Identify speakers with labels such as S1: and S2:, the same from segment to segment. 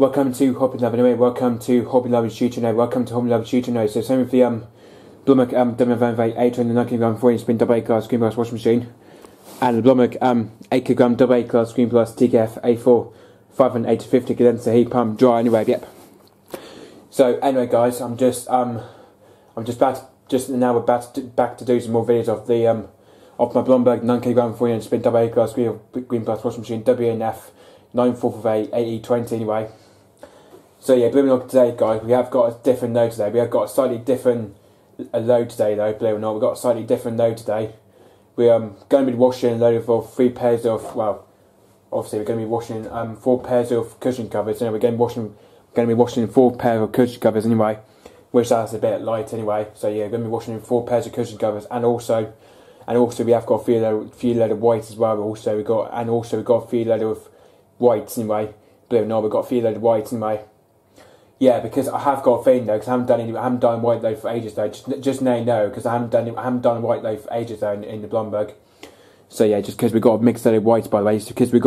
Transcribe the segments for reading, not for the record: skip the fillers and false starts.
S1: Welcome to Hobby Love anyway, welcome to Hobby Love Shooter now, welcome to Hobby Love Shooter now. So same with the Blumik W8 890 gram 4 inch spin double 8 glass screen plus washing machine. And the Blumik 8 kg double 8 glass screen plus TKF A4 580 condenser heat pump dry anyway, yep. So anyway guys, I'm just back to do some more videos of the of my Blumberg 9 kg 4 inch spin double 8 glass screen plus washing machine WNF 9/4 AE20 anyway. So yeah, believe it or not today guys, we have got a different load today. We have got a slightly different load today though, believe it or not, we've got a slightly different load today. We're going to be washing a load of 3 pairs of, well, obviously we're going to be washing 4 pairs of cushion covers. We're going to be washing 4 pairs of cushion covers anyway, which that's a bit light anyway. So yeah, we're going to be washing 4 pairs of cushion covers, and also we have got a few load of whites as well. We've got a few load of whites anyway. Believe it or not, we've got a few load of whites anyway. Yeah, because I have got a feeling though, because I haven't done white load for ages though. Just now, no, because I haven't done a white load for ages though in the Blumberg. So yeah, just because we got a mixed load of whites by the way. Believe it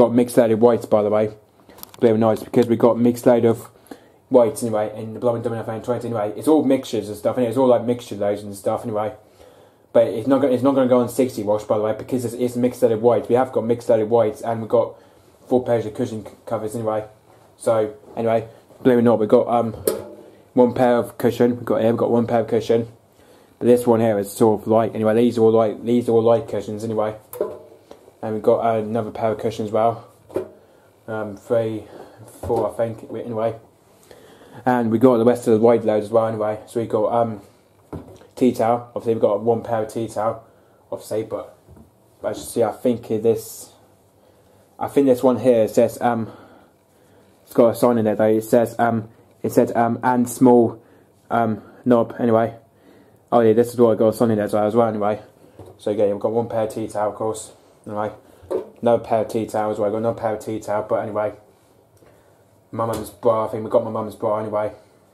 S1: or not, it's because we got a mixed load of whites anyway in the Blumberg WF20 anyway. It's all mixtures and stuff, and it's all like mixture loads and stuff anyway. But it's not going to go on 60 wash by the way, because it's a mixed load of whites. We have got mixed load of whites, and we've got 4 pairs of cushion covers anyway. So anyway, believe it or not, we've got 1 pair of cushion. We've got 1 pair of cushion, but this one here is sort of light anyway. These are all light cushions anyway, and we've got another pair of cushions as well. 3, 4 I think anyway, and we got the rest of the white load as well anyway. So we got tea towel. Obviously we've got 1 pair of tea towel, obviously, but as you see, I think this one here says it's got a sign in there though. It says and small knob anyway. Oh yeah, this is what I got a sign in there as well anyway. So yeah, we've got 1 pair of tea towel of course anyway. Another pair of tea towel as well. I've got another pair of tea towel, but anyway, my mum's bra. I think we got my mum's bra anyway.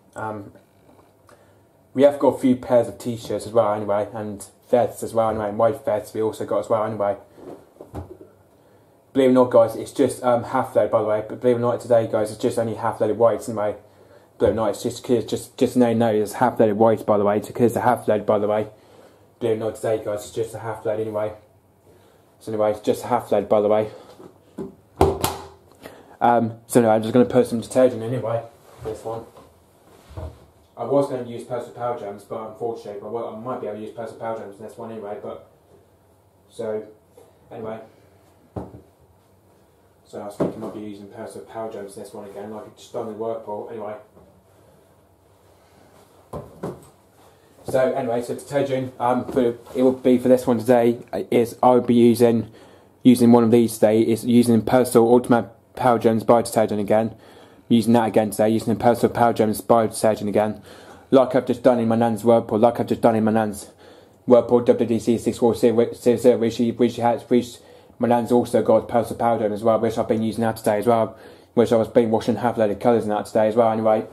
S1: We have got a few pairs of t-shirts as well anyway, and vests as well anyway, and white vests we also got as well anyway. Believe it or not guys, it's just half load by the way, but believe it or not today guys, it's just only half load of whites anyway. Believe it or not, it's just no, it's half load of whites by the way, because it's a half load by the way. Believe it or not today guys, it's just a half load anyway. So anyway, it's just a half load by the way. So anyway, I'm just going to put some detergent anyway, this one. I was going to use Persil Power Jams, but unfortunately, I might be able to use Persil Power Jams in this one anyway, but, so, anyway. So I was thinking I might be using Persil Power Jams in this one again, like I just done the Whirlpool, anyway. So anyway, so detergent, it will be for this one today, is I will be using one of these today, is using Persil Ultimate Power Gems Bio Detergent again. Using that again today, using the Persil Power Gems Bio Detergent again. Like I've just done in my nan's Whirlpool, WDC 6400, which my nan's also got Persil Power Gem as well, which I've been using that today as well, which I was been washing half load of colours in that today as well anyway.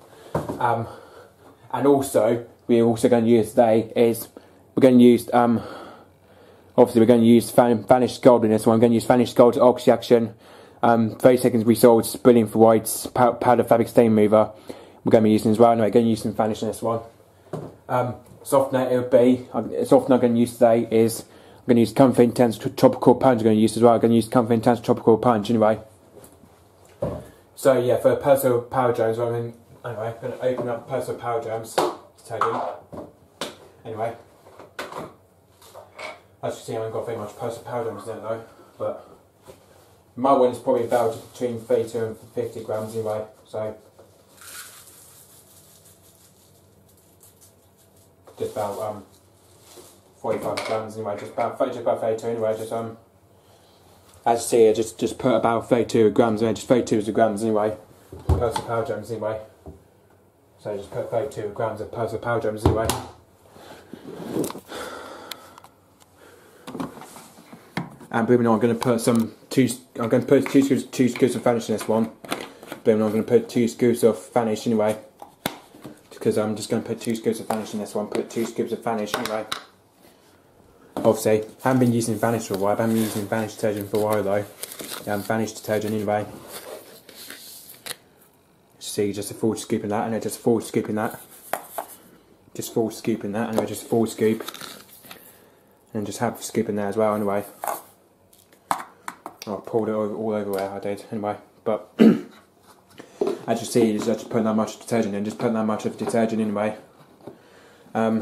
S1: And also, we're also going to use today is, we're going to use, obviously we're going to use Vanish Gold in this one. I'm going to use Vanish Gold Oxy Action 30 seconds resolved, brilliant for whites, powder fabric stain remover. We're going to be using as well. Anyway, going to use some Vanish in this one. Softener it would be, softener I'm going to use today is, I'm going to use Comfort Intense Tropical Punch. I'm going to use as well. I'm going to use Comfort Intense Tropical Punch anyway. So yeah, for Persil Power Gems, anyway, I'm going to open up Persil Power Gems detergent. Anyway, as you see, I haven't got very much Persil Power Gems in it though, but my one is probably about between 32 and 50 grams anyway, so just about 45 grams anyway, just about 32 anyway, just as you see, I just put about 32 grams in, just 32 grams anyway, Persil Power Gems anyway. So I just put 32 grams of Persil Power Gems anyway. And believe it or not, I'm going to put two scoops of Vanish in this one. Believe it or not, I'm going to put 2 scoops of Vanish anyway. Because I'm just going to put 2 scoops of Vanish in this one. Put 2 scoops of Vanish anyway. Obviously, I haven't been using Vanish for a while. I haven't been using Vanish detergent for a while though. Vanish detergent anyway. See, just a forward scoop in that, and just a forward scoop in that. Just forward scoop in that, and just a forward scoop. And just have a scoop in there as well, anyway. I poured it all over where I did, anyway. But, as you see, just putting that much detergent in, just putting that much of detergent anyway. I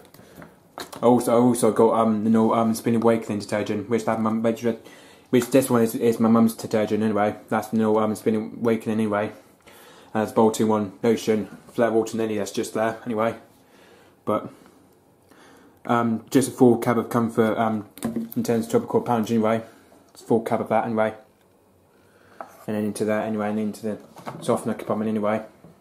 S1: also got the new Spin Awakening detergent, which this one is my mum's detergent anyway. That's the new Spin Awakening anyway. And it's Bold 2-in-1 lotion, flat water lily, that's just there anyway. But just a full cab of Comfort Intense Tropical Punch anyway. It's a full cab of that anyway. And then into that anyway, and into the softener compartment anyway.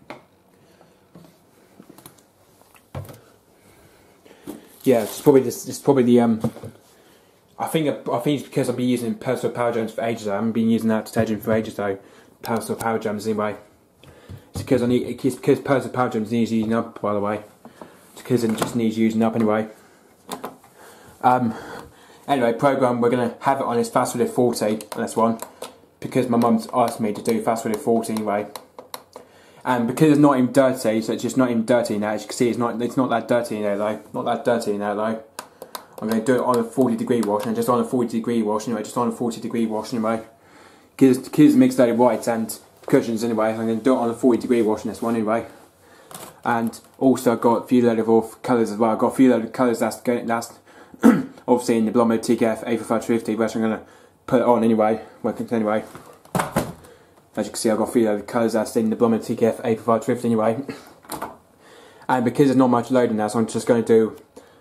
S1: Yeah, it's probably the I think it's because I've been using Persil Power Gems for ages. I haven't been using that detergent for ages though. Persil Power Gems anyway. It's because Persil Power Gems needs using up, by the way. It's because it just needs using up anyway. Anyway, program we're gonna have it on is Fast Relief 40 on this one, because my mum's asked me to do Fast Relief 40 anyway. And because it's not even dirty, so it's just not even dirty now. As you can see, it's not that dirty in there though. Not that dirty in there though. I'm going to do it on a 40-degree wash, and just on a 40-degree wash anyway. Just on a 40-degree wash anyway. Because it's mixed loaded white and cushions anyway. I'm going to do it on a 40-degree wash in this one anyway. And also I've got a few load of colours as well. I've got a few load of colours that's obviously in the Blommo TKF A4550, which I'm going to put it on anyway. Working anyway. As you can see, I've got a few load of colours that's in the Blommo TKF A4550 anyway. And because there's not much loading now, so I'm just going to do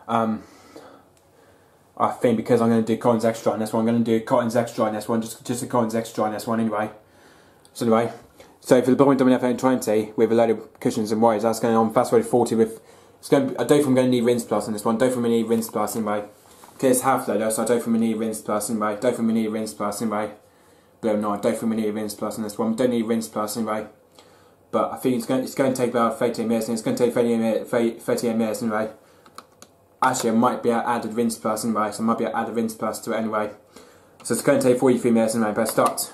S1: I think because I'm going to do Cotton's Extra on this one, I'm going to do Cotton's Extra on this one, just a Cotton's Extra on this one anyway. So anyway, so for the Blommo WF-20 with a load of cushions and wires, that's going on Fast Relief 40 with, I don't think I'm going to need Rinse Plus on this one, don't think I need Rinse Plus anyway. Because it's half load, so I don't think we need Rinse Plus anyway, don't think we need Rinse Plus anyway. But no, I don't think we need Rinse Plus on this one, don't need Rinse Plus anyway. But I think it's going to take about 30 minutes, and it's going to take 38 minutes anyway. Actually, I might be able to add a Rinse Plus anyway, so I might be able to add a Rinse Plus to it anyway. So it's going to take 43 minutes anyway, but start.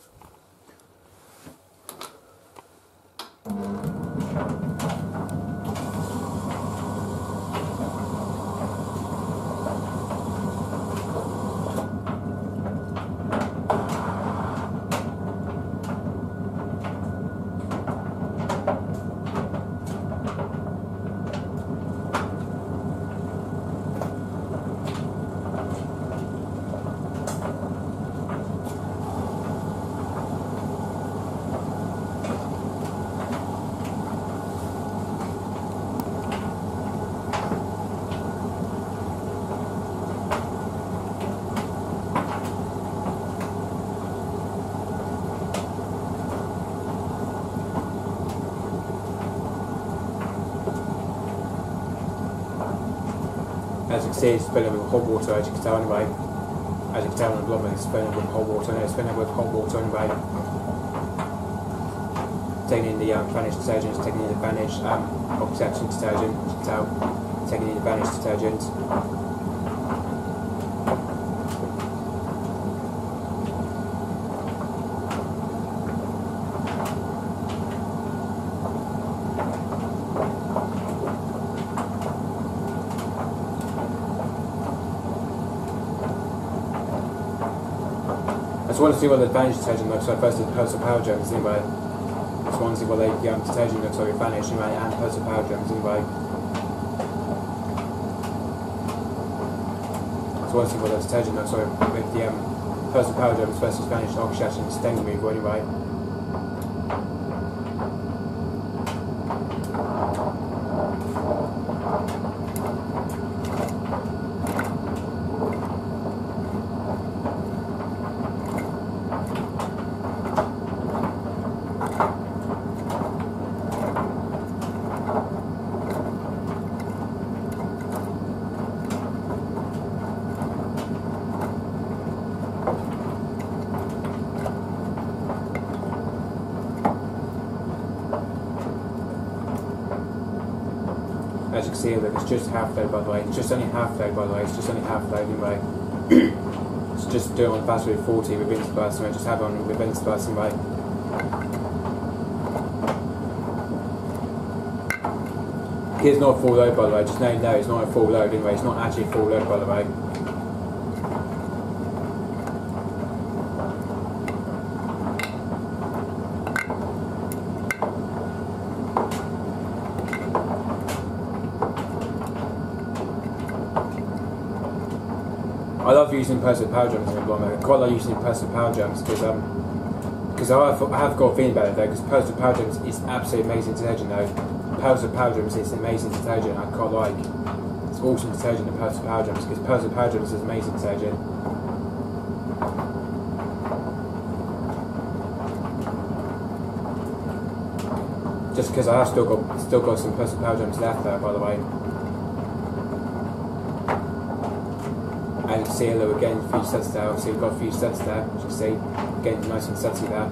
S1: As you can see, it's filling with hot water, as you can tell anyway. As you can tell on the Blommo, it's filling with hot water, and it's filling with hot water anyway. Taking in the Vanish detergent, taking in the Vanish Oxygen detergent, as you can tell. Taking in the Vanish detergent. I just want to see what the Vanish detergent looks like versus Persil Power Gems anyway. I just want to see what the detergent looks like with Vanish anyway and Persil Power Gems anyway. I just want to see what the detergent looks like with the Persil Power Gems versus Vanish Oxygen Stain Removal anyway. As you can see, look, it's just half load by the way. It's just only half load by the way. It's just only half load anyway. It's just do it on Fast Relief 40 with Rinse Plus anyway. Just have it on with Rinse Plus anyway. It's not a full load, by the way. Just know it's not a full load anyway. It's not actually a full load, by the way. I love using personal power jumps in the Blommack. I quite like using personal power jumps because I have got a feeling about it though. Because personal power jumps is absolutely amazing detergent though. Personal power jumps is amazing detergent. I quite like. It's awesome detergent. The personal power jumps because personal power jumps is amazing detergent. Just because I have still got some personal power jumps left there, by the way. And you can see a little again, a few sets there. Obviously, we've got a few sets there, as you can see. Getting nice and setsy there.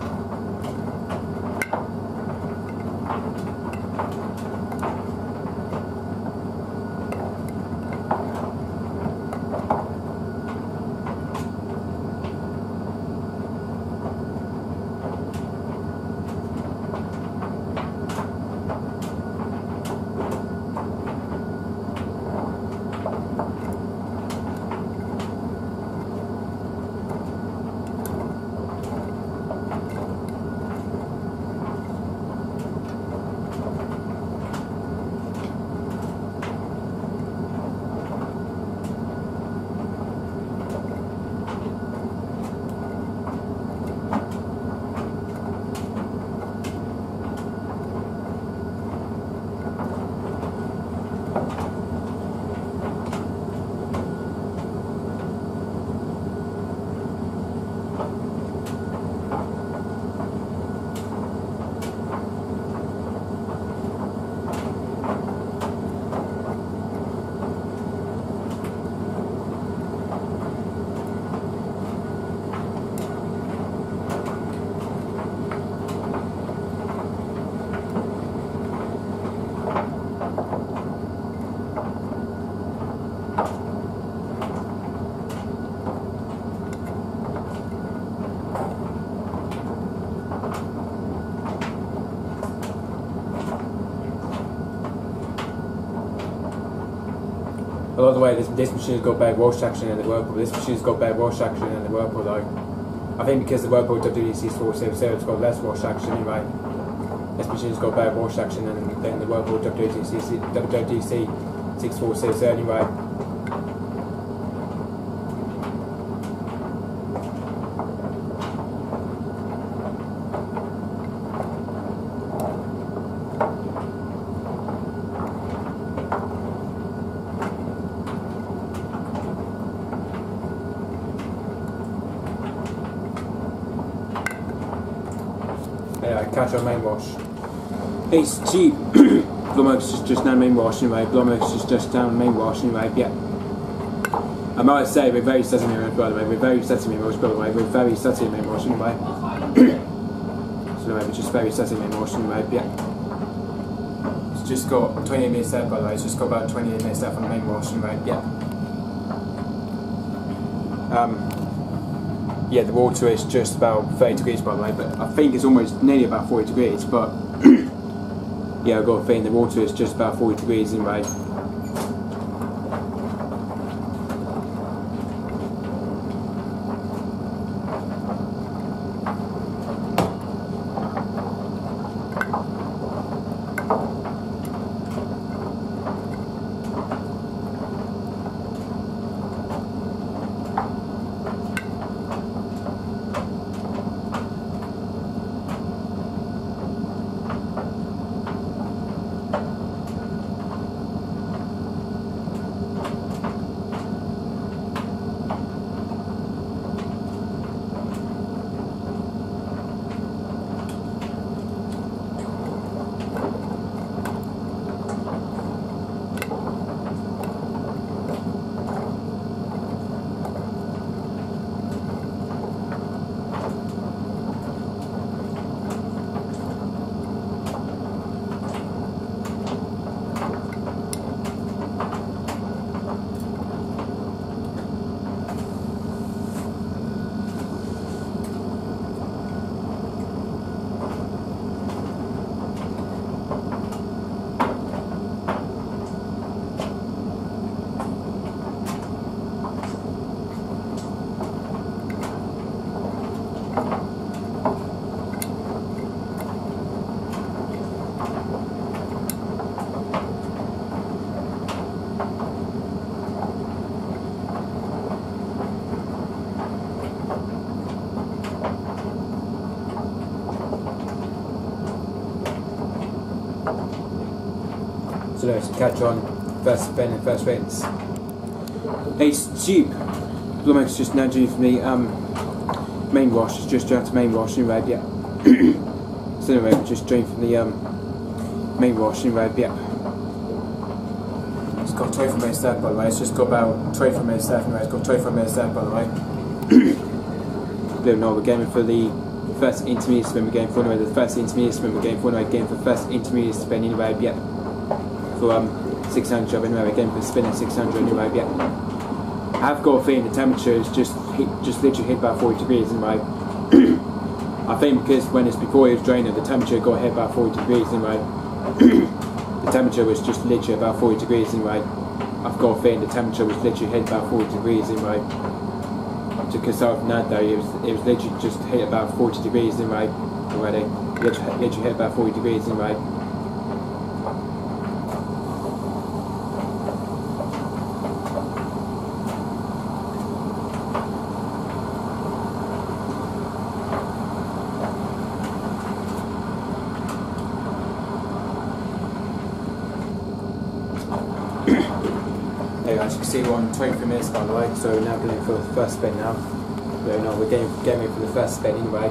S1: By the way, this machine's got better wash action than the Whirlpool. This machine's got better wash action than the Whirlpool though. I think because the Whirlpool WDC470 has got less wash action anyway. This machine's got better wash action than the Whirlpool WDC6470 anyway. Yeah, catch on main wash. It's cheap. Blommack's is just down main wash anyway. Blommack's is just down main wash anyway. Yeah. I might say we're very sesame main wash, by the way. We're very sesame main wash, by the way. We're very sesame main wash anyway. So anyway, we're just very sesame main wash anyway. Yeah. It's just got 28 minutes left, by the way. It's just got about 28 minutes left on the main wash anyway. Yeah. Yeah, the water is just about 30 degrees, by the way, but I think it's almost nearly about 40 degrees, but yeah, I've got a feeling the water is just about 40 degrees anyway. So anyway, to catch on, first spin and first wins. Ace Dupe. Blumix just now doing for me. Main wash, it's just out to main wash in red, yeah. So anyway, we're just doing from the main wash in red, yeah. It's got 24 minutes left, by the way. It's just got about 24 minutes left anyway. It's got 24 minutes left, by the way. No, we're going for the first intermediate spin. We're going for anyway. The first intermediate spin. We're going for anyway. Going for first intermediate spin anyway. Yeah. For 600 job anyway. We're going for spin at 600 anyway. Yeah. I've got a feeling the temperature is just literally hit about 40 degrees anyway. I think because when it's before it was draining, the temperature got hit about 40 degrees anyway. The temperature was just literally about 40 degrees anyway. I've got a feeling the temperature was literally hit about 40 degrees anyway. Because of that though, it was literally just hit about 40 degrees anyway already. Literally hit about 40 degrees anyway. As you can see, we're on 23 minutes by the way, so we're now going for the first spin now. No, we're getting for the first spin anyway.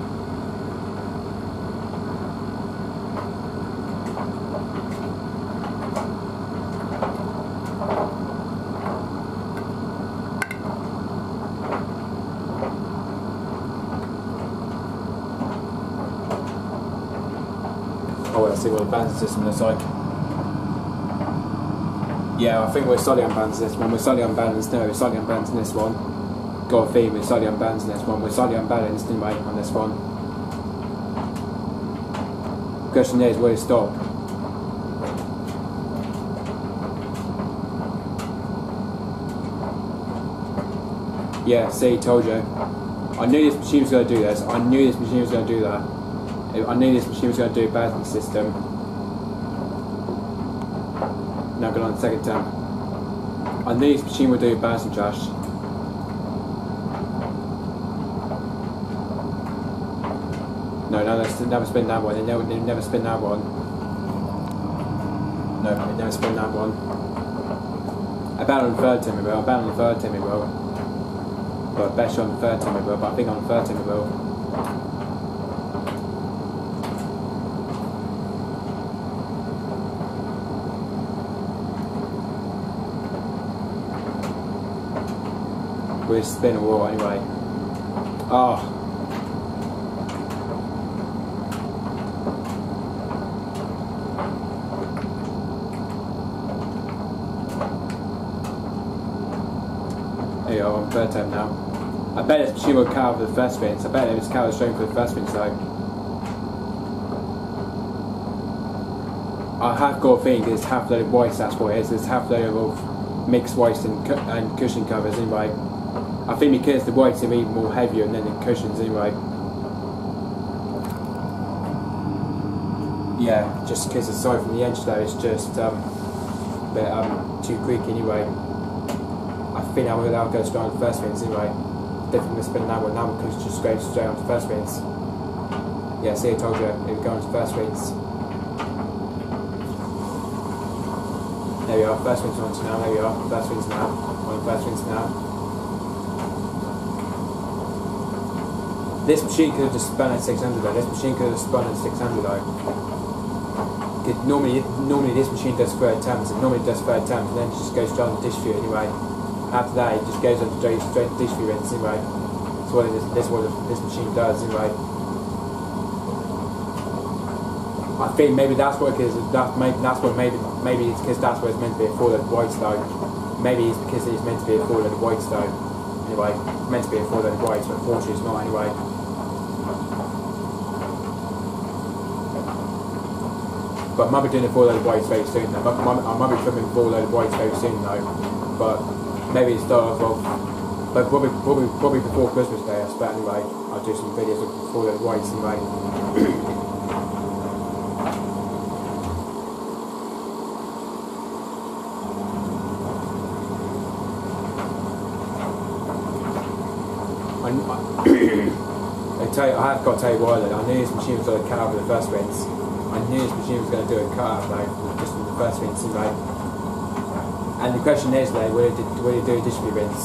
S1: Oh, let's see what the balancing system looks like. Yeah, I think we're slightly unbalanced in this one. We're slightly unbalanced. No, we're slightly unbalanced in this one. Got a theme, we're slightly unbalanced in this one. We're slightly unbalanced anyway on this one. The question there is where to stop. Yeah, see, told you. I knew this machine was going to do this. I knew this machine was going to do that. I knew this machine was going to do a balancing system. Now going on the second time. I knew this machine would do balancing trash. No, they never spin that one. They never spin that one. No, they never spin that one. I bet on the third time it will. I bet on the third time it will. But I bet you on the third time it will. But I think on the third time it will. We're spinning a wall anyway. Oh. There you go, on third time now. I bet it's machine will cow for the first spins. I bet it was cow showing for the first spins though. I have got a feeling it's half load of whites, that's what it is. It's half load of mixed whites and cushion covers anyway. I think because the whites are even more heavier than the cushions anyway. Yeah, just because aside from the edge though, it's just a bit too creaky anyway. I think I'll go straight on the first spins anyway. Definitely spin that one now because it just goes straight on to first spins. Yeah, see, I told you, it would go on to first spins. There we are, first spins on to now, there we are, first spins now, on the first spins now. This machine could have just spun at 600 though. This machine could have spun at 600 though. Normally this machine does third attempts. It normally does third attempts and then it just goes straight on the dish view anyway. After that it just goes on straight to dish view rinse anyway. That's what this machine does anyway. I think maybe that's what it is. Maybe it's because that's what it's meant to be a full load of whites though. Maybe it's because it's meant to be a full load of whites though. Anyway, meant to be a full load of whites, but unfortunately it's not anyway. But I might be doing a full load of whites very soon though. I might be filming a full load of whites very soon though. But maybe it starts off. But probably before Christmas Day, I expect anyway. I'll do some videos of full load of whites anyway. I have got to tell you why though. I knew this machine was going to cut out with the first spins. I knew this machine was going to do a cut-out though, just from the first rinse anyway. And the question is though, will it do a distribute rinse?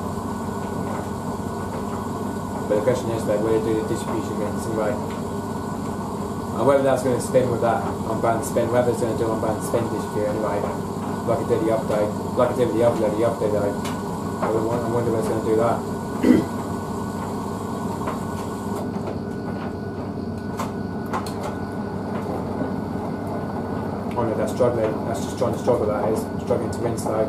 S1: But the question is though, will it do the distribution rinse anyway? And whether that's going to spin with that on-band spin, whether it's going to do on-band spin distribute anyway, like it did the update, like it did with the update though. I wonder whether it's going to do that. Oh no, that's struggling. That's just trying to struggle. That is struggling to rinse though.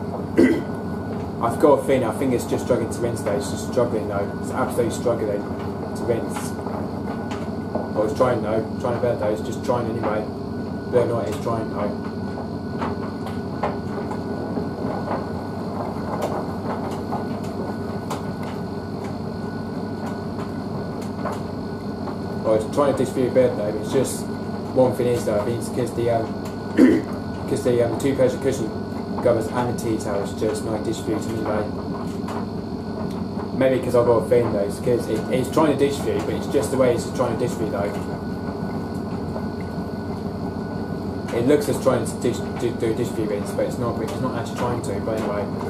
S1: I've got a feeling. I think it's just struggling to rinse though. It's just struggling though. It's absolutely struggling to rinse. Oh, it's trying though. Trying a bit though. It's just trying anyway. But no, it's trying though. Oh, it's trying to distribute a bit though. But it's just. One thing is though, I think it's because the two pressure cushion covers and the T-tail is just not distributing anyway. Maybe because I've got a feeling though, it's because it's trying to distribute, but it's just the way it's trying to distribute though. It looks as trying to do distribute rinse, but it's not actually trying to. But anyway.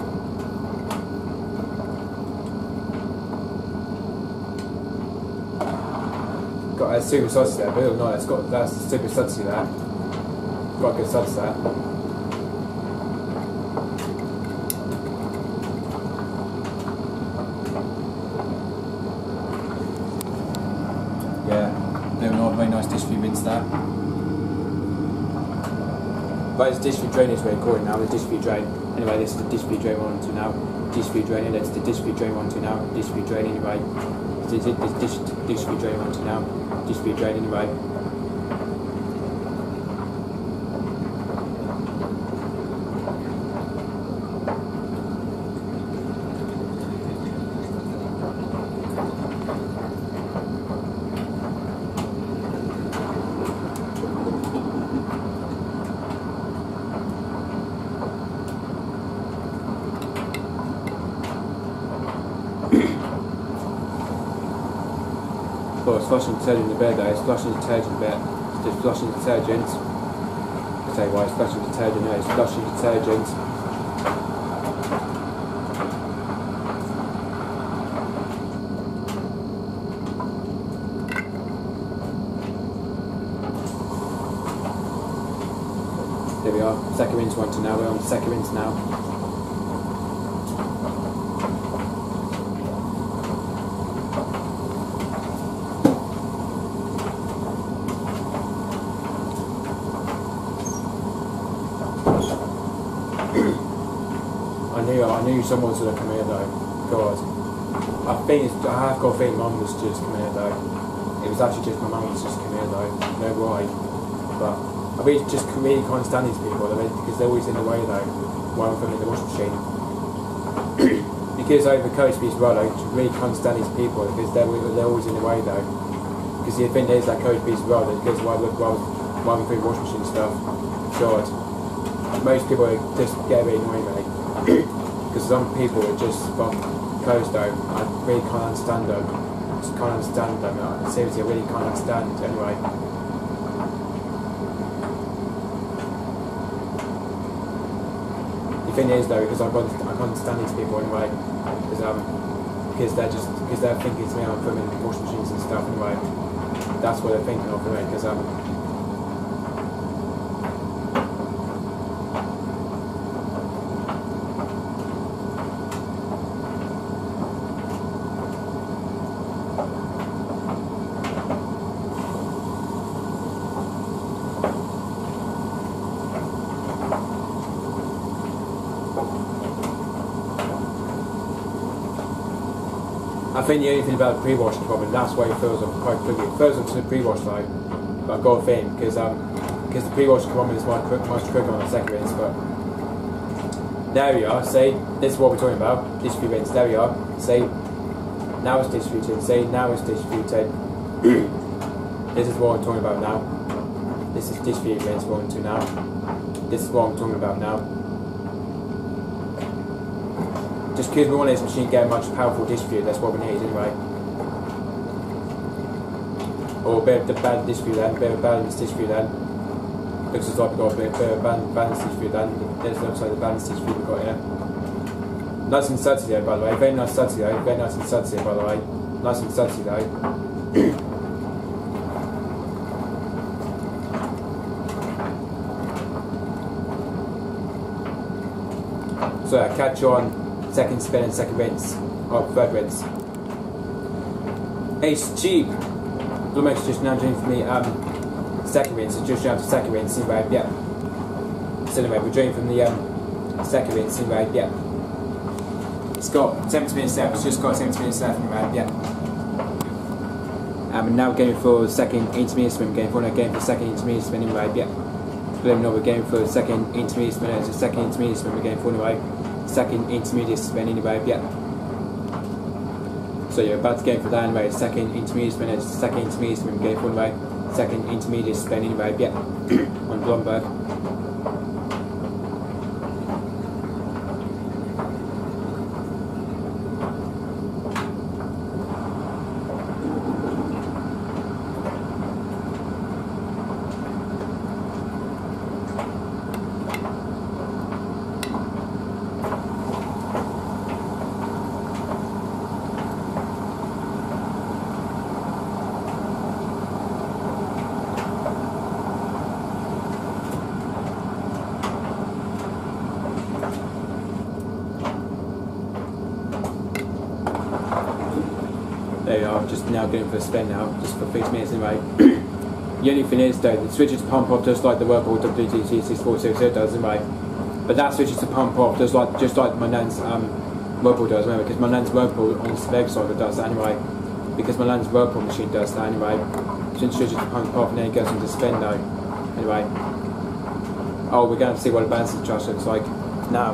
S1: Got a super sudsy there, believe it or not, that's a super sudsy there. Got a good suds there. Yeah, believe it or not, very nice distribute rinse there. But it's distribute drainage we're recording now, the distribute drain. Anyway, this is the distribute drain 1 and 2 now. Distribute drain, and that's the distribute drain 1 and 2 now. Distribute drain anyway. This distribute drain 1 and 2 now. Distribute drain anyway. Oh, it's flushing detergent in the bed though, it's flushing detergent a bit. It's just flushing detergent. I'll tell you why, it's flushing detergent, no, it's flushing detergent. There we are, second rinse 1 to now, we're on the second rinse now. I knew someone was going to come here though. God. I have got a feeling Mum was just coming here though. It was actually just my mum was just coming here though. No why. But I really just really can't stand these people because they're always in the way though while I'm filming the washing machine. Because over Coast Beach Road, I really can't stand these people because they're always in the way though. Because the thing is that Coast Beach Road, because while I'm doing washing machine stuff, God, most people just get a bit annoying me. Because some people are just from coast though, I really can't understand them. I just can't understand them. Seriously, I really can't understand anyway. The thing is though, because I can't understand these people anyway, because they're thinking to me I'm filming washing machines and stuff anyway. That's what they're thinking of me, because I think the only thing about the pre-wash problem, that's why it fills up quite quickly. It fills up to the pre-wash though, but I've got a thing, because the pre-wash problem is much quicker on the second rinse, but there we are, see, this is what we're talking about, distribute rinse, there we are, see, now it's distributed, see, now it's distributed, this is what I'm talking about now, this is distribute rinse 1 and 2 now, this is what I'm talking about now. Just because we want this machine to get a much powerful distribute, that's what we need anyway. Or a bit of the balance distribute then, a bit of balance distribute then. Looks as like we've got a bit of balance distribute then. This looks like the balance distribute we've got here. Nice and sudsy though, by the way. Very nice sudsy though. Very nice and sudsy, by the way. Nice and sudsy though. So I catch you on second spin and second rinse. Or third rinse. Ace cheap. Blumex just now doing for me second rinse, so just down to second rinse anyway, yeah. So anyway, we're doing from the second rinse anyway, yeah. It's got 70 minutes left, it's just got 70 minutes left anyway, yeah. And now we're going for the second intermediate spin, we're going for second intermediate spin anyway, yeah. We're going for the second intermediate spin, it's the second intermediate spin we're going for anyway. Second intermediate spin anyway, yeah. So you're about to go for that anyway, second intermediate spin, it's the second intermediate spin we're going for anyway. Second intermediate spin anyway, yeah. On Blomberg. There you are, just now going for a spin now, just for 6 minutes anyway. The only thing is though, the switches pump off just like the Whirlpool WTC6460 does anyway. But that switches to pump off just like my Nan's Whirlpool does anyway, because my Nan's Whirlpool on the Speg cycle does that anyway. Because my Nan's Whirlpool machine does that anyway. Since switches to pump off and then it goes into spin though. Anyway. Oh, we're going to see what a balancing charge looks like now.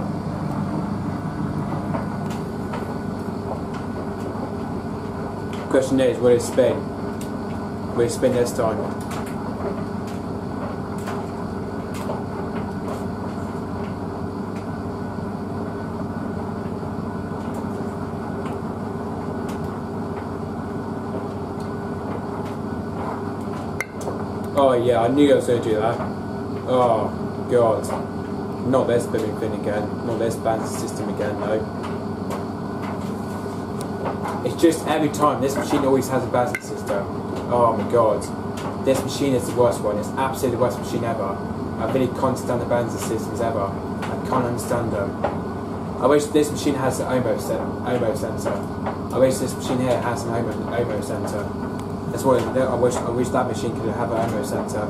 S1: Question is, will it spin? Will it spin this time? Oh yeah, I knew I was going to do that. Oh god. Not this spinning thing again. Not this balancing system again though. It's just every time, this machine always has a balancing system. Oh my god. This machine is the worst one. It's absolutely the worst machine ever. I really can't stand the balancing systems ever. I can't understand them. I wish this machine has an OMO sensor. I wish this machine here has an OMO sensor. That's what I wish that machine could have an OMO sensor.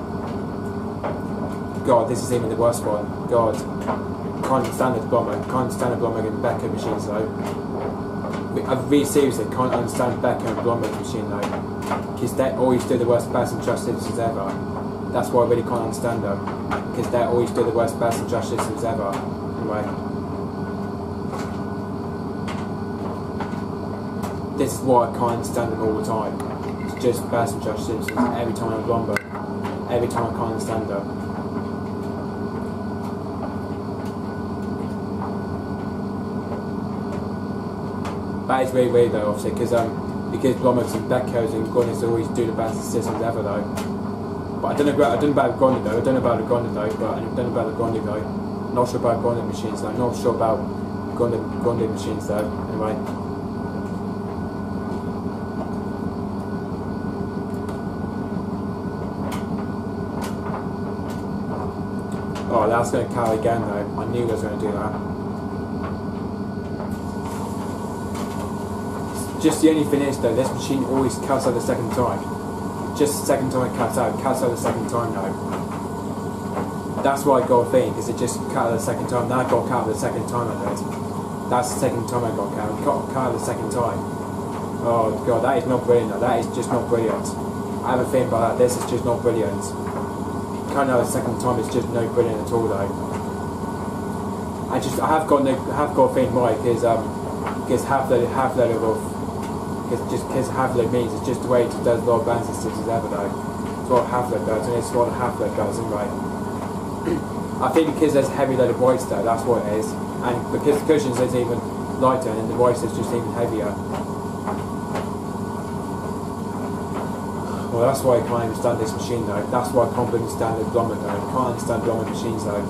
S1: God, this is even the worst one. God. Can't stand the Blomberg. Can't stand the Blomberg and Becker machines though. I really seriously can't understand Becker and Blomberg's machine though, because they always do the worst balancing charge systems ever. That's why I really can't understand them, because they always do the worst balancing charge systems ever. Anyway, this is why I can't understand them all the time. It's just balancing charge systems every time I'm Blomberg. Every time I can't understand them. That is really weird though, obviously, because Blombergs and Beckos and Gondis always do the balancing systems ever though. But I don't know about the Gondi though, but I don't know about the Gondi though. Not sure about Gondi machines though, not sure about Gondi machines though, anyway. Oh, that's going to carry again though, I knew I was going to do that. Just the only thing is though, this machine always cuts out the second time. Just the second time it cuts out the second time though. That's why I got a thing, because it just cut out the second time. Now I got cut out the second time I did. That's the second time I got cut out the second time. Oh god, that is not brilliant though. That is just not brilliant. I have a thing about that, this is just not brilliant. Cutting out the second time is just no brilliant at all though. I have got a thing right, because half load of because half load means it's just the way it does a lot of balancing systems ever though. It's what half load does, and it's what half load does anyway. I think because there's a heavy load of whites though, that's what it is. And because the cushions is even lighter and the whites is just even heavier. Well, that's why I can't understand this machine though. That's why I can't understand the Blommet though. I can't understand Blommet machines though.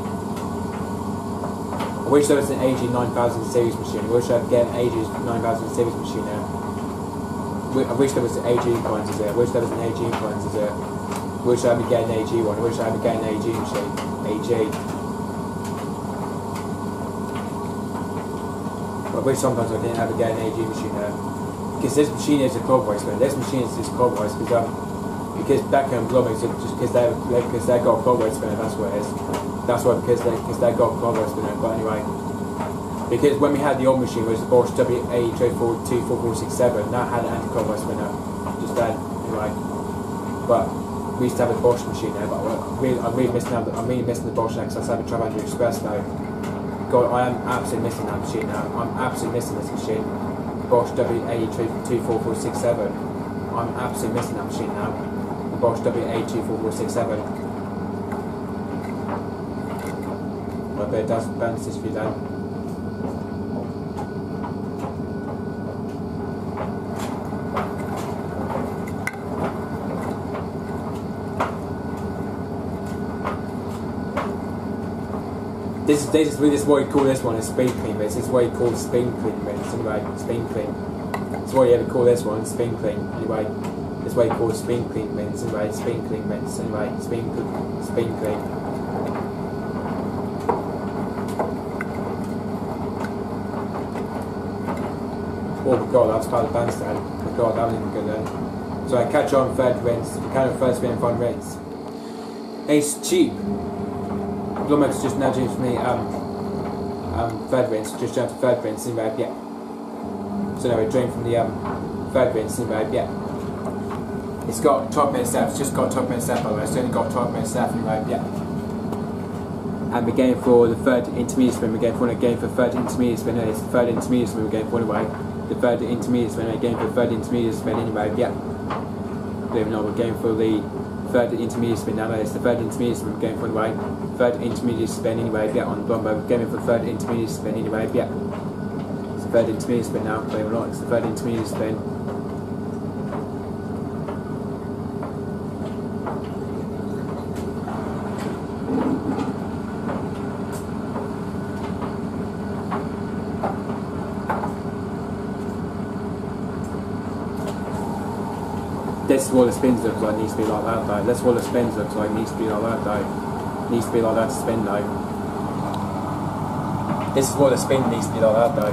S1: I wish there was an AG 9000 series machine. I wish I could get an AG 9000 series machine now. I wish there was an AG coins as it. I wish there was an AG coins as it. I wish I would get an AG one. I wish I would get an AG machine. AG. But I wish sometimes I didn't ever get an AG machine there. Because this machine is a clockwise spinner. This machine is just clockwise because Beckham and Blommet just because they got a clockwise spinner. That's what it is. That's why because they got a clockwise spinner. But anyway, because when we had the old machine, which was the Bosch WA2424467, that had an anti-clockwise spinner. Just then, anyway. But we used to have a Bosch machine there. But I'm really missing out. I'm really missing the Bosch now because I have a Travandor Express now. God, I am absolutely missing that machine now. I'm absolutely missing this machine. Bosch WA24467. I'm absolutely missing that machine now. The Bosch WA24467. I bet it does balance this for you then. This is what you call this one, a spin clean rinse. This is what you call spin clean rinse. Anyway, spin clean. That's what you ever call this one, spin clean. Anyway, this is what you call spin clean rinse. Anyway, spin clean rinse. Anyway, spin clean. Oh my god, that was part of the bandstand. Oh my god, that wasn't even good then. So I catch on third rinse. Kind of first spin and front rinse. Ace cheap. Blommet's just now changed for me third rinse, just jumped to third rinse, anyway, yeah. So now we drain from the third rinse, anyway, yeah. It's got 12 minutes left, it's just got 12 minutes left by the way, it's only got 12 minutes left, anyway, yeah. And we're going for the third intermediate spin, we're going for third intermediate spin, it's the third intermediate spin we're going for anyway. The third intermediate spin, we're going for the third intermediate spin anyway, yeah. Believe it or not, we're going for the third intermediate spin now, it's the third intermediate spin we're going for anyway. Third intermediate spin anyway, yeah, on the Blommet, we're going for the third intermediate spin anyway, yeah. It's the third intermediate spin now, believe it or not, it's the third intermediate spin. This is what the spins looks like, it needs to be like that though. That's what the spins looks like, it needs to be like that though. It needs to be like that to spin though. This is what the spin needs to be like that though.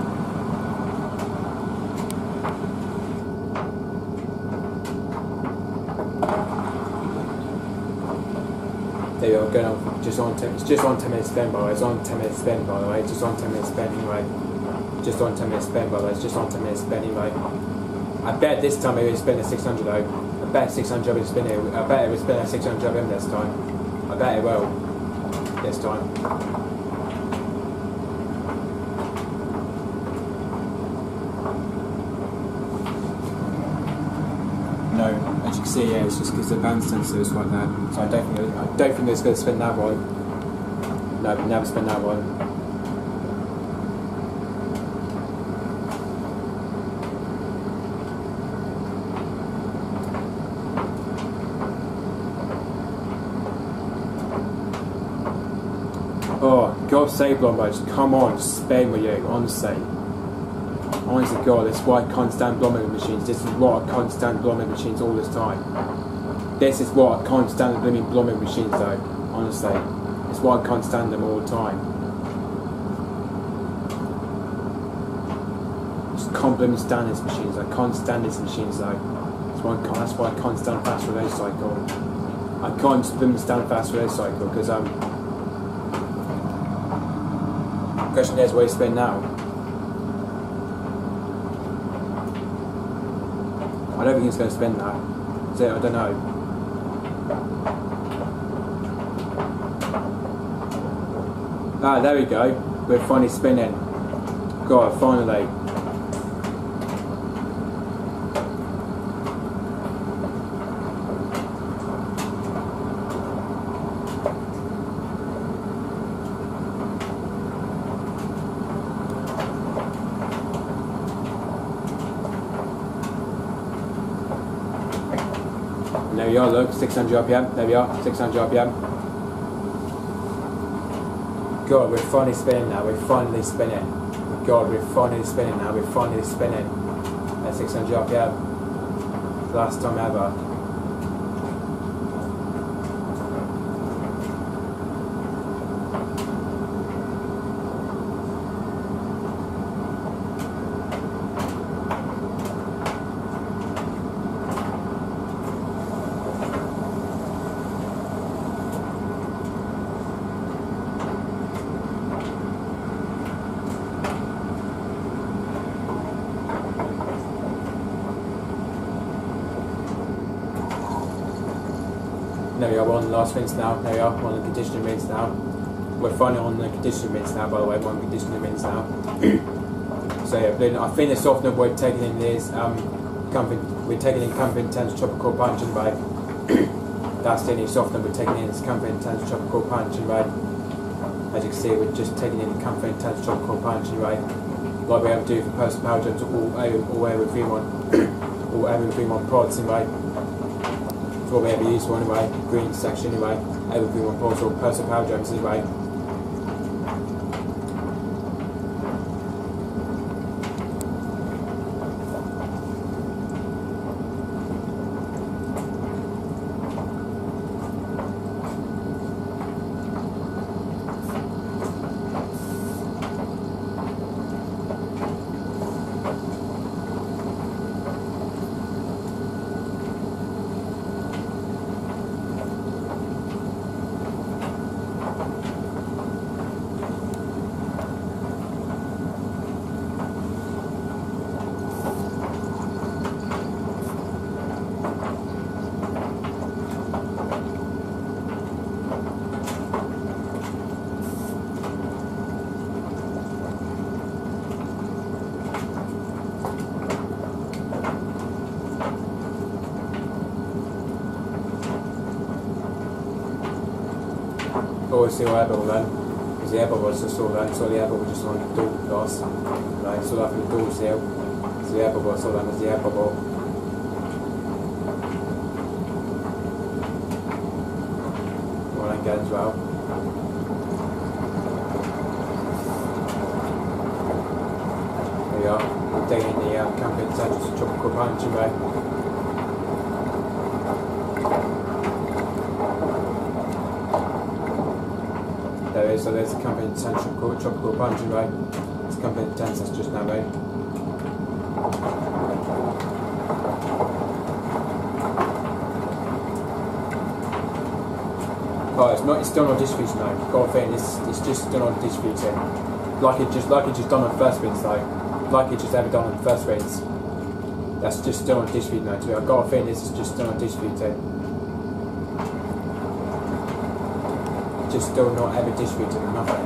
S1: There you go, going on, it's just on 10 minutes spin by the way, it's on 10 minutes spin by the way, it's just on 10 minutes spin anyway. Just on 10 minutes spin by the way, it's just on 10 minutes spin anyway. I bet this time it will spin at 600 though. I bet 600 will spin it. I bet it will spin at 600 in this time. I bet it will. This time. No, as you can see, yeah, it's just because the band sensor is like that. So I don't think it's going to spin that one. No, but never spin that one. Oh, God's sake, Blommet, just come on, just spin with you, honestly. Honestly, God, this is why I can't stand Blommet machines. This is what I can't stand Blommet machines all this time. This is what I can't stand the blooming Blommet machines, though, honestly. It's why I can't stand them all the time. Just can't blooming stand these machines. I can't stand these machines, though. That's why I can't stand fast relay cycle. I can't blooming stand fast relay cycle because the question is where you spin now. I don't think it's going to spin that. Is it? I don't know. Ah, there we go. We're finally spinning. God, finally. we are, look, 600 RPM, there we are, 600 RPM. God, we're finally spinning now, we're finally spinning. God, we're finally spinning now, we're finally spinning at 600 RPM. Last time ever. There we are, we're on the last rinse now. There we are, we're on the conditioning rinse now. We're finally on the conditioning rinse now, by the way, we're on the conditioning rinse now. So yeah, I think the softener we're taking in is we're taking in Comfort Intense Tropical Punch and Ride. That's the only softener we're taking in is Comfort Intense Tropical Punch and Ride. As you can see, we're just taking in Comfort Intense Tropical Punch and Ride. Like we have to do for personal power jumps all everything on pods and Ride. What we ever use for anyway, green section anyway, everything on pods or personal power jumps anyway. Obviously our air bubble then, because the air bubble was just all then, so the air bubble just on the door glass, right, so after the door seal, so the air bubble, so that was the air bubble. Well again as well. There we are, we're taking the Comfort Intense Tropical Punch away. So there's the Comfort Intense Tropical Punch and Ride. It's Comfort Intense that's just now made. Oh, it's still not distributing though. Got a feeling it's just still not distributing. Like it just done on first rinse though. Like it just ever done on first rinse. That's just still not distributing though too. I've got a feeling this is just still not distributing. Just still not ever distributed or nothing.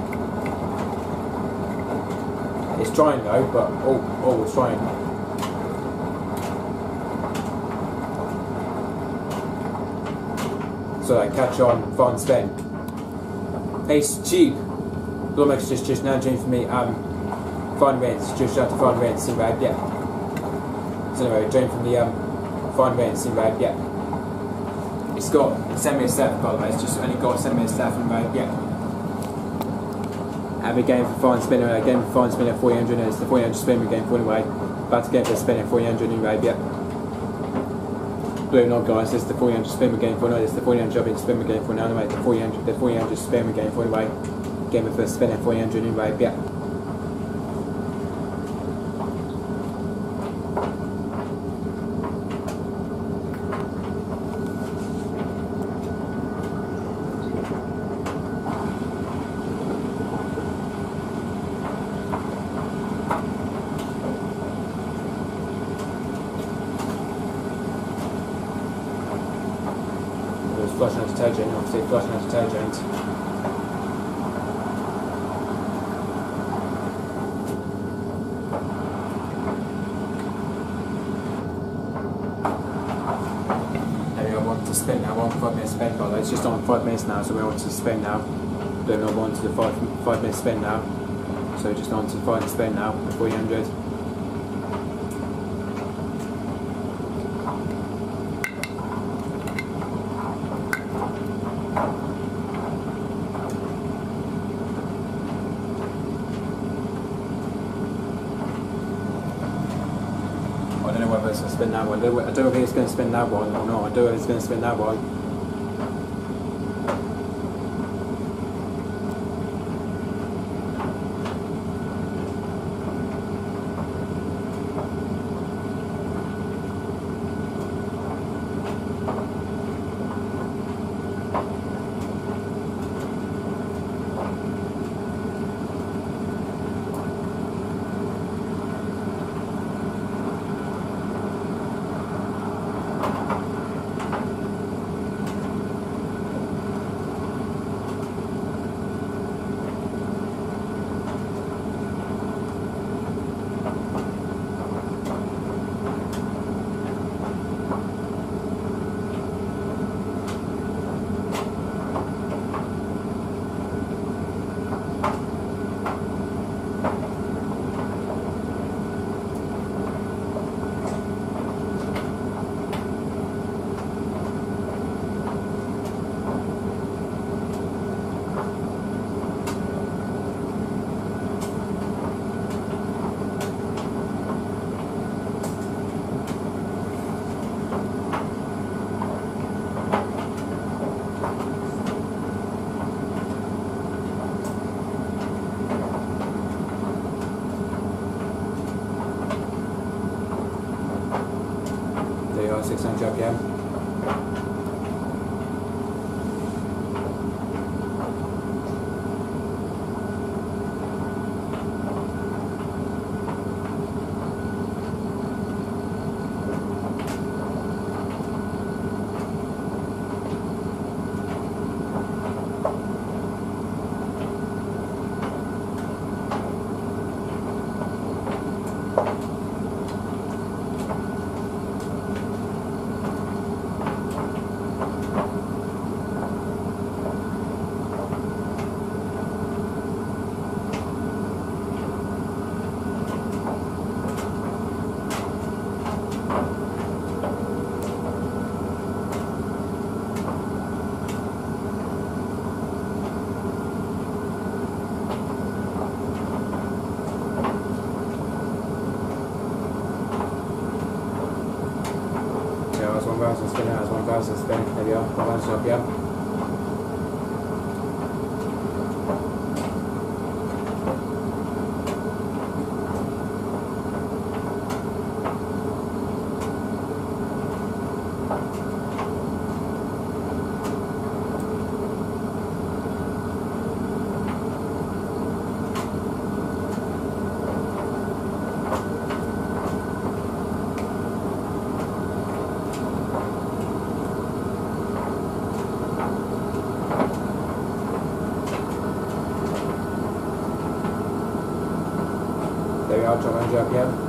S1: It's trying though, but it's trying. So I catch on, fun spin. Ace cheap. Blumex just now doing for me fun rinse, just out to fun rinse in red, yeah. So anyway, doing from the fun rinse in red, yeah. It's got centimetre 7 by the way, it's just only got centimetre 7 right, yeah. And we're going for fine spinner, again for fine spinner 400, and it's the 400 spin we're going for anyway. About to go for a spin at 400 anyway, yeah. Believe it or not guys, this is the 400 spin we're going for anyway, this is the 400 jumping spin we're going for now anyway, the 400 spin we're going for anyway. Going for a spin at 400 anyway, yeah. Flushing out detergent, obviously flushing out detergent. There we go, I want to spin now, 1 5 minute spin by the way, it's just on 5 minutes now, so we want to spin now. We're not on to the 5 minute spin now. So just on to the final spin now, the 400. it's going to spin that one. I don't know if it's going to spin that one or not. I don't know if it's going to spin that one. There you are, 600 RPM. That's 1,000 spin, that's 1,000 spin, there we are, 1,000 RPM. There we are, 1,200 RPM.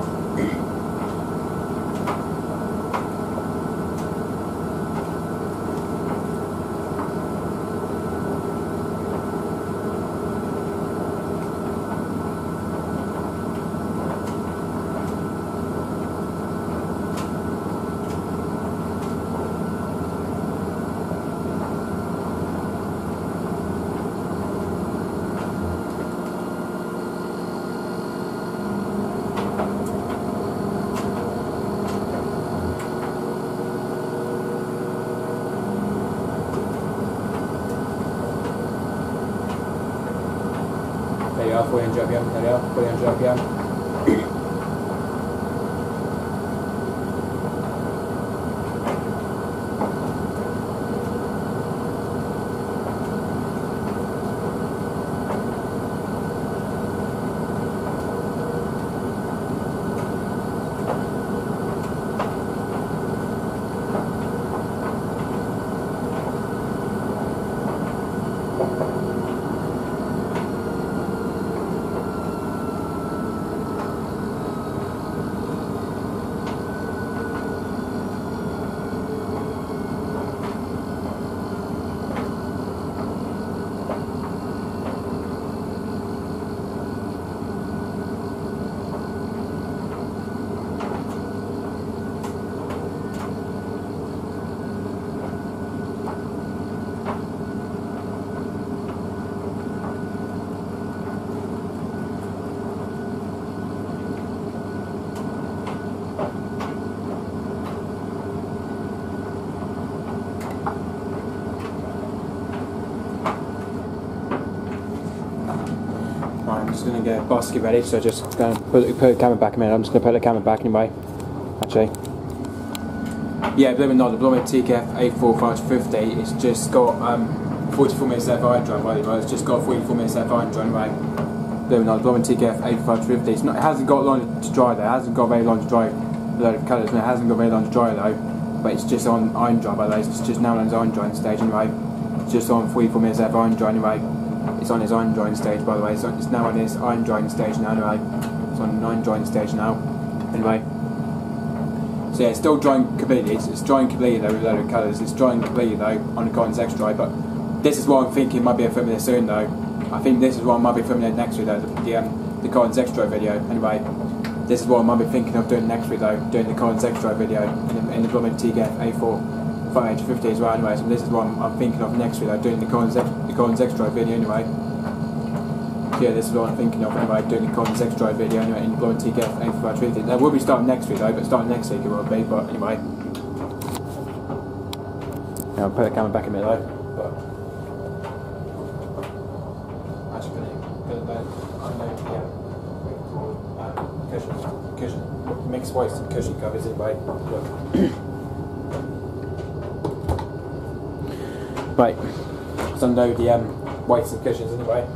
S1: There you are, 400 RPM, there you are, 400 RPM. just going to get basket ready, so just going to put the camera back a minute. I'm just going to put the camera back anyway, actually. Yeah, believe it or not, the Blommet TKF 84550, it's just got 44 minutes left iron dry, by the way. It's just got 44 minutes left iron dry anyway. Believe it or not, the Blommet TKF 84550, it hasn't got long to dry there, it hasn't got very long to dry, a load of colours, and it hasn't got very long to dry though, but it's just on iron dry, by the way. It's just now on its iron drying stage anyway. It's just on 44 minutes left iron dry anyway. It's on its iron drying stage, by the way. It's now on its iron drying stage now anyway. It's on an iron drying stage now anyway. So yeah, it's still drying completely. It's drying completely though with a load of colours. It's drying completely though on the Cotton's X dry. But this is what I'm thinking might be a filming it soon though. I think this is what I might be filming it next week though. The Cotton's X dry video. Anyway, this is what I might be thinking of doing next week though. Doing the Cotton's X dry video in the Blommet TKF A45850 as well. Anyway, so this is what I'm thinking of next week though. Doing the Cotton's X dry video anyway. Yeah, this is what I'm thinking of anyway, doing the Cotton's X dry video anyway in the Blommet TKF A45850. That will be starting next week though, but starting next week it will be, but anyway. Yeah, I'll put the camera back a minute though. But actually put it back. Cushion. Mixed whites and cushion covers anyway. Look. Right. So unload the whites and cushions anyway.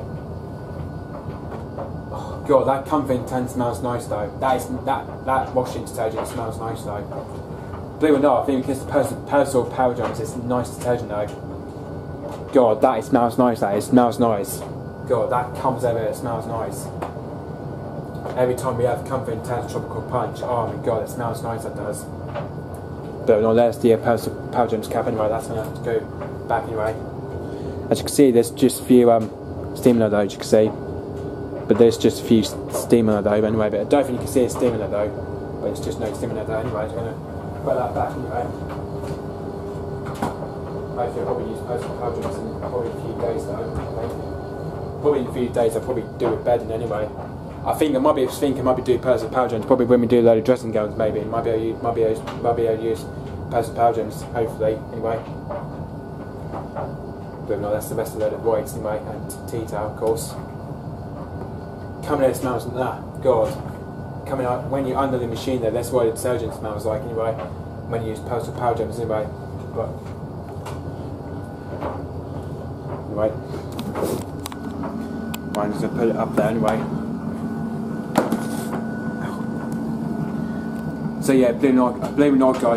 S1: God, that Comfort Intense smells nice though. That washing detergent smells nice though. Believe it or not, I think because the Persil Power Jams is nice detergent though. God, that it smells nice. It smells nice. God, that comes over. It smells nice. Every time we have Comfort Intense Tropical Punch, oh my God, it smells nice. That does. But no, there's the Persil Power Jams cap anyway. That's gonna have to go back anyway. As you can see, there's just a few steam in it though. As you can see. But there's just a few steam in it though anyway, but I don't think you can see a steam in it though, but it's just no steam in it though anyway. I'm going to put that back anyway. Hopefully I'll probably use Persil Power Jams in probably a few days though. Probably in a few days I'll probably do it bedding anyway. I think I might be doing Persil Power Jams, probably when we do a load of dressing gowns maybe, might be able to use Persil Power Jams, hopefully, anyway. But no, that's the best of a load of whites anyway, and tea towel of course. Coming out, it smells like that. God. Coming out when you're under the machine there, that's what the detergent smells like anyway. When you use Persil Power Jams anyway. But anyway. I'm just gonna put it up there anyway. So yeah, believe it or not guys.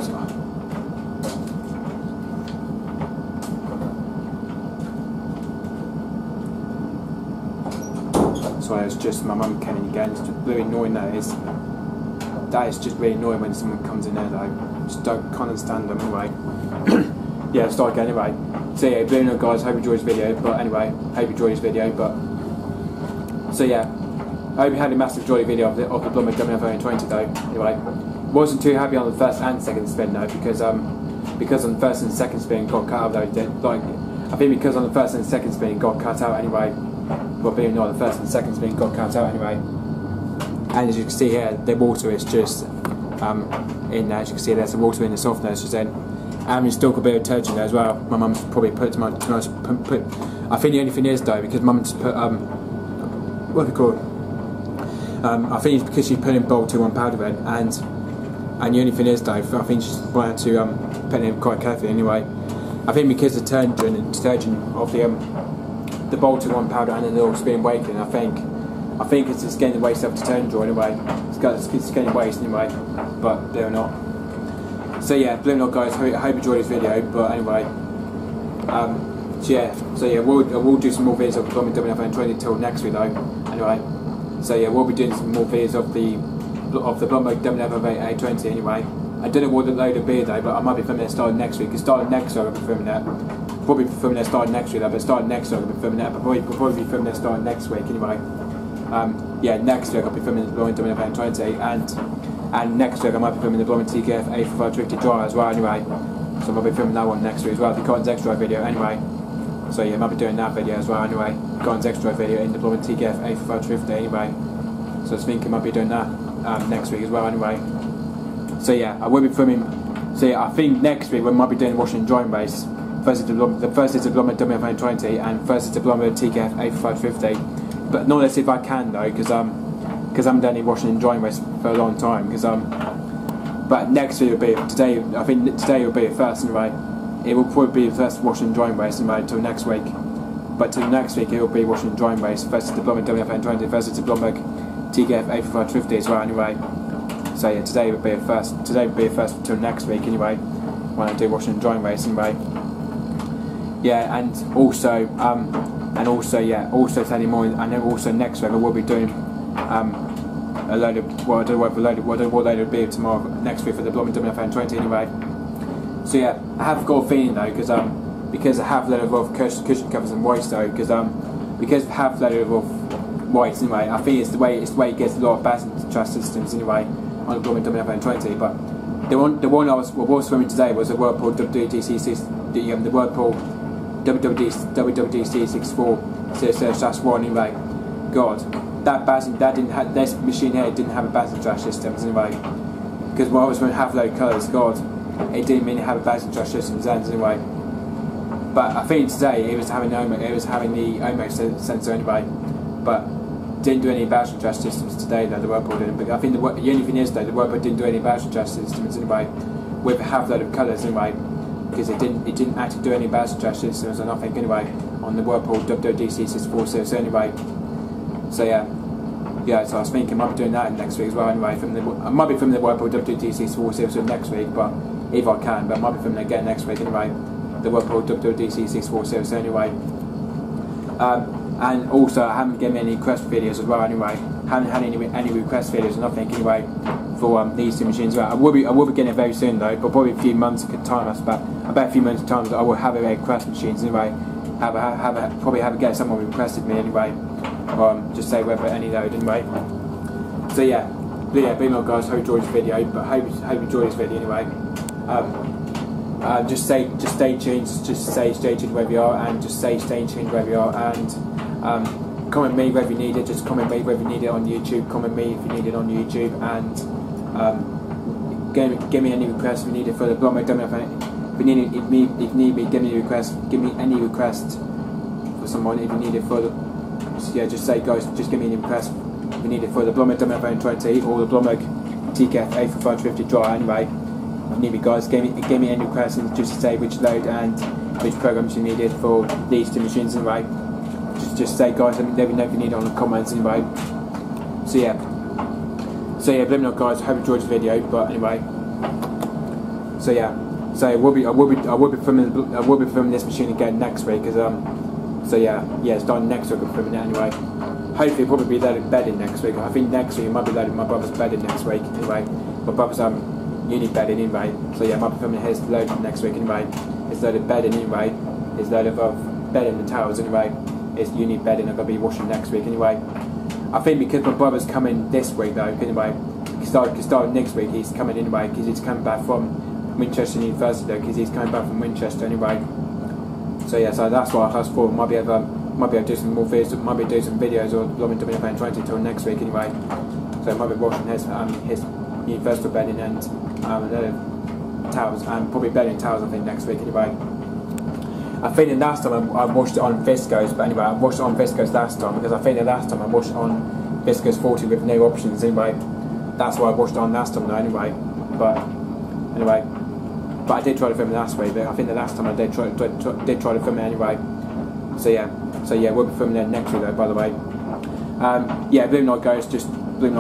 S1: Sorry, it's just my mum came in again. It's just really annoying that is. That is just really annoying when someone comes in there though. Just can't understand them anyway. Yeah, let's start again anyway. So yeah, believe it or not guys, hope you enjoyed this video. But anyway, hope you enjoyed this video. But so yeah, I hope you had a massive joy video of the Blommet WF-20 though. Anyway, wasn't too happy on the first and second spin though because on the first and second spin got cut out though. Like I think because on the first and second spin it got cut out anyway. But being not the first and second spin got cut out anyway. And as you can see here, the water is just in there. As you can see, there's the water in the softener it's just in. And there's still got a bit of detergent there as well. My mum's probably put too much. I think the only thing is though, because mum just put what do you call it? I think it's because she's putting bulk 2-1 powder in, and the only thing is though, I think she's wanted to put it in quite carefully anyway. I think because the detergent of the bulk 2-1 powder and then the oil's being weighted, I think it's just getting the waste of detergent draw anyway. It's getting waste anyway, but they're not. So yeah, believe it or not guys, I hope you enjoyed this video, but anyway, so yeah, we'll do some more videos of the Blommet WF-20 until next week though, anyway. So yeah, we'll be doing some more videos of the Blommet WF-20 anyway. I don't know what the load will be though, but I might be filming it starting next week, because starting next week I'll be filming that. Probably be filming it starting next week though, but starting next week I'll be filming that, but probably be filming it starting next week anyway. Yeah, next week I'll be filming the Blommet WF-20 and next week I might be filming the Blommet TKF A45550 dry as well anyway. So I might be filming that one next week as well, the Cotton's X dry video anyway. So yeah, I might be doing that video as well anyway. Cotton's X dry video in the Blommet TKF A45550 anyway. So I think I might be doing that next week as well anyway. So yeah, I will be filming. So yeah, I think next week we might be doing the washing and drying race. First is the Blommet WF-20 and first is the Blommet TKF A45550 but not as if I can though, because I'm done washing and drying race for a long time. But next week will be today. I think today will be the first anyway. It will probably be the first washing and drying race anyway until next week. But till next week it will be washing and drying race. First it's the Blomberg WFN20, first it's the Blomberg TKF 855 as well anyway. So yeah, today will be a first. Today will be a first until next week anyway, when I do washing and drying race anyway. Yeah, and also yeah, also Saturday morning, and then also next week I will be doing a load of, well, I don't know what load it will be tomorrow, next week for the Blomberg WFN20 anyway. So yeah, I have got a feeling though, because I have a load of cushion covers and whites though, because I have a load of whites anyway. I think it's the way it gets a lot of passenger trust systems anyway on the Blomberg WFN20. But the one I was swimming today was the Whirlpool WWDC, the Whirlpool WWDC64/1 anyway. God, this machine here didn't have a passenger trash system anyway. Because when I was swimming half load colours, God, it didn't mean to have a passenger trash system anyway. But I think today it was having the OMO sensor anyway, but didn't do any battery trash systems today though, the Whirlpool didn't. But I think the only thing is though, the Whirlpool didn't do any battery trash systems anyway, with a half load of colours anyway, because it didn't actually do any battery trash systems or nothing anyway on the Whirlpool WWDC64 anyway. So yeah, so I was thinking I might be doing that next week as well anyway. I might be filming the Whirlpool WWDC64 next week, but if I can, but I might be filming it again next week anyway. The Whirlpool WWDC64 anyway. And also I haven't given any request videos as well anyway. Haven't had any request videos or nothing anyway for these two machines as well. I will be getting it very soon though, but probably a few months of time. That's about a few months of time I will have a request machines anyway. Probably get someone requested me anyway. Just say whether any load anyway. So yeah, be well guys, hope you enjoyed this video, but hope you enjoyed this video anyway. Just stay tuned wherever you are, and just stay tuned wherever you are, and comment me wherever you need it. Just comment me wherever you need it on YouTube. Comment me if you need it on YouTube, and give me any requests if you need it for the Blomberg WFN. If you need me, give me a request. Give me any request for someone if you need it for the. Just say guys, just give me any request if you need it for the Blomberg WFN20 or the Blomberg TKF 855 dry anyway. If you need me guys, give me any requests and just say which load and which programs you needed for these two machines anyway. Just say guys, let me know if you need it on the comments anyway. So yeah, let me know guys, I hope you enjoyed this video, but anyway. So yeah, I will be filming this machine again next week, because so yeah, it's done next week. I'm filming it anyway. Hopefully it'll probably be loaded bedding next week. I think next week it might be loaded my brother's bedding next week anyway. My brother's uni bedding anyway. So yeah, I might be filming his load next week anyway. His loaded bedding anyway. His load of bedding and towels anyway. His uni bedding I'm gonna be washing next week anyway. I think because my brother's coming this week though anyway. Starting next week he's coming anyway, because he's coming back from Winchester University though, because he's coming back from Winchester anyway. So yeah, so that's why I thought might be able to do some more videos, might be do some videos or Blomberg WFN20 until next week anyway. So I might be washing his universal bedding and towels, and probably bedding towels I think next week anyway. I think the last time I washed it on Viscose, but anyway I washed it on Viscose last time, because I think the last time I washed it on Viscose 40 with no options anyway. That's why I washed it on last time though anyway. But anyway. But I did try to film it last week, but I think the last time I did try to film it anyway. So yeah, we'll be filming it next week though, by the way. Yeah, Bloom Night guys, hope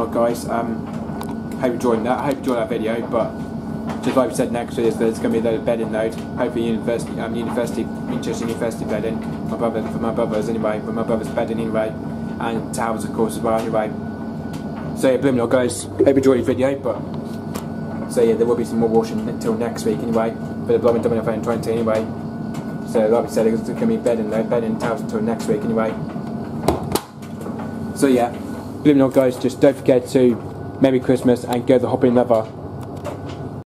S1: you enjoyed that. I hope you enjoyed that video, but just like we said, next week there's going to be a load of bedding load. Hopefully Winchester University bedding. For my brother's anyway, for my brother's bedding anyway, and towels of course as well anyway. So yeah, Bloom Night guys, hope you enjoyed the video, but. So yeah, there will be some more washing until next week anyway, for the Blomberg WFN20 anyway. So like we said, it's going to be bedding and towels until next week anyway. So yeah, Bloom Night guys, just don't forget to Merry Christmas and go the hopping lover.